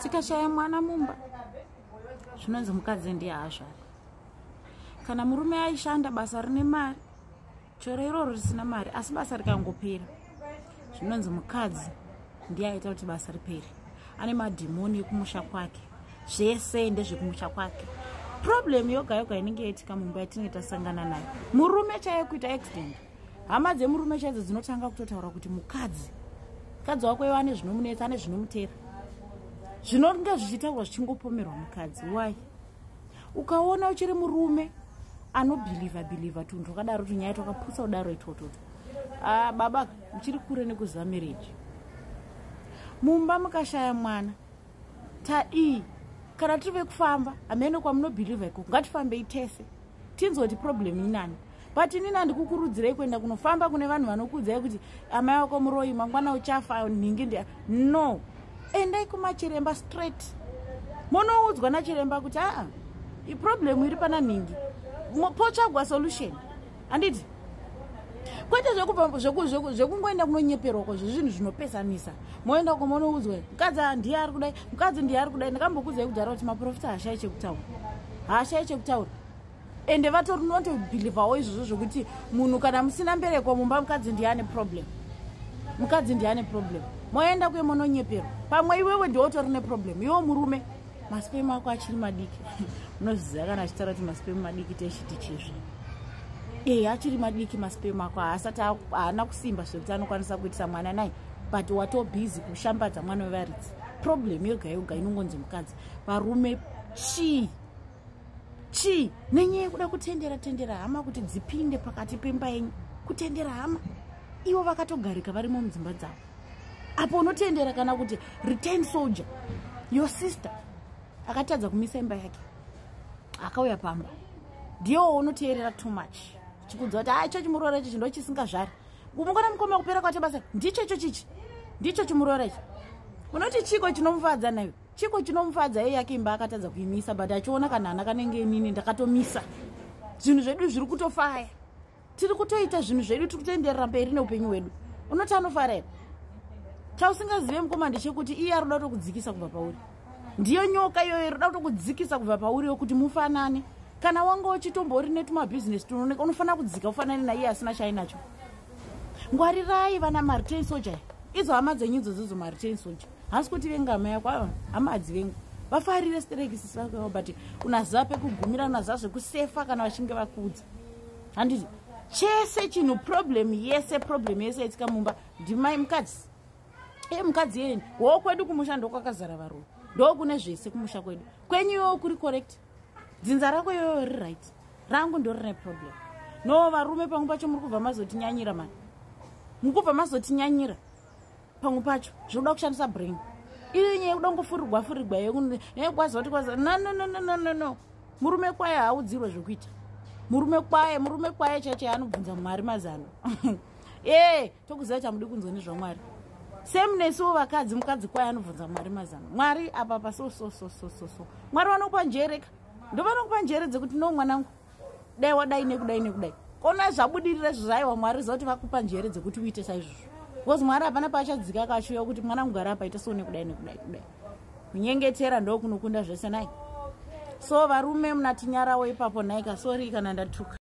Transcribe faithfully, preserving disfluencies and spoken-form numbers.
tikashaya mwana mumba zvinonzi mukadzi ndiye azvara. Kana murume aishanda basa rine mari, chero iroro risina mari asi basa rikangopera, zvinonzi mukadzi ndiye aita kuti basa ripere. Ane madhimoni ekumusha kwake, zvese ndezvekumusha kwake. Problem yoga yoga inenge yaitika mumba yatinenge tasangana nayo, murume chaiye kuita accident, hama dzemurume chaidzo dzinotanga kutotaura kuti mukadzi mukadzi wako iwe ane zvinomunetsa, ane zvinomutera, zvinonge zvichitaurwa zvichingopomerwa mukadzi. Why? Ukaona uchiri murume anobhiliva bhiliva tuntu wakadaro, tunyaya twakaputsa kudaro itoto, ah baba uchiri kure nekuziva marriage. Mumba mukashaya mwana, ta ii kana tiri kufamba amene kwamunobhiliva iko ngatifambei tese tinzoti problem inani. But inini ndikukurudzirei kuenda kunofamba kune vanhu vanokudzai kuti amai wako muroyi, mangwana uchafa, ningi ndi no. Endai kumachiremba straight. Munoudzwa nachiremba kuti a i problem iri pana ningi, potsvagwa solution. Anditi kwete zvekubva zvekungoenda kunonyeperwako zvinhu zvinopesanisa. Moenda kumonoudzwa mukadzi ndiye ari kudai, mukadzi ndiye ari kudai. Ndakambokudzai kudhara kuti maprofita hashai chekutaura, hashai chekutaura. Ende vatori notobhilivhawo izvozvo zvokuti munhu kana musina mbereko mumba mukadzi ndiye ane problem, mukadzi ndiye ane problem. Moenda kuye mononyeperwa, pamwe iwewe ndiwe utori neproblem. Iwo murume masipemu ako achiri madiki unozviziva kana achitaura kuti masipemu madiki teshiti chizvi eh achiri madiki masipemu ako asati haana kusimba zvekuti anokwanisa kuitisa mwana naye, but wato busy kushambadza mwana wevaridzi. Problem yoga yoga inongonzi mukadzi. Varume chi chi nenyaya yekuda kutendera tendera hama kuti dzipinde pakati pemba yenyu, kutendera hama ivo vakatogarika varimo mudzimba dzavo. Apo unotendera kana kuti return soldier, your sister akatadza kumisa imba yake akauya pamba, ndiyo unoteerera too much chikudza kuti ah icho chimurora ichi ndo chisingazvari. Mukona mukoma kupera kwate basa ndicho icho chichi ndicho chimurora ichi. Unoti chiko chinomufadza nayo, chiko chinomufadza yeye yake imba akatadza kuimisa, but achiona kana ana kanenge inini ndakatomisa. Zvinhu zvedu zviri kutofaya, tiri kutoita zvinhu zvedu, tiri kutoenderera mberi neupenyu hwedu. Unoti anofara here? Chausingazive mukoma ndechekuti iye ari kuda kutokudzikisa kubva pauri. Ndiyo nyoka iyoyo iri kuda kutokudzikisa kubva pauri yokuti mufanane. Kana wanga uchitombori netumabhizinesi tunooneka unofanira kudzika ufanane naiye asina chainacho. Ngwarirai vana mareturn soldier, idzo hama dzenyu idzodzo mareturn soldier. Hasi kuti vengama yako ava hamadzi vengu vafarire strekisi vako, but unaziva pekugumira, unaziva zvekusefa kana vachinge vakuudza. Handiti chese chinhu problem yese problem yese yaitika mumba ndimai mukadzi. E mukadzi yeni wo kwedu kumusha ndo kwakazara varume, ndo kune zvese kumusha kwedu. Kwenyuwo kuri correct, dzinza rako iyoyo riri right, rangu ndo rine problem. No varume pamwe pacho muri kubva mazotinyanyira mani, muri kubva mazotinyanyira pamwe pacho zvoda kushandisa brain. Iri nyaya kuda ngofurirwa furirwa yekwazi kuti kwazi no no no no no no. Murume kwaye haudzirwe zvekuita. Murume kwaye murume kwaye chache anobvunza Mwari mazano. Eh tokuziva chamudi kunzwa nezvaMwari. Same nesuwo vakadzi, mukadzi kwaye anobvunza Mwari mazano. Mwari apa pa so so so so so so. Mwari vanokupa njere ka. Ndo vanokupa njere dzekuti no mwanangu dai wadai nekudai nekudai. Kona zvabudirira zvaiwa Mwari zoti vakupa njere dzekuti uite saizvozvo. Because Mwari hapana pachadzika akashuya kuti mwana mugara apa ita so nekudai nekudai kudai. Kunyengetera ndo kunokunda zvese nai. So varume mnatinyarawo ipapo naika, sorry kana ndatuka.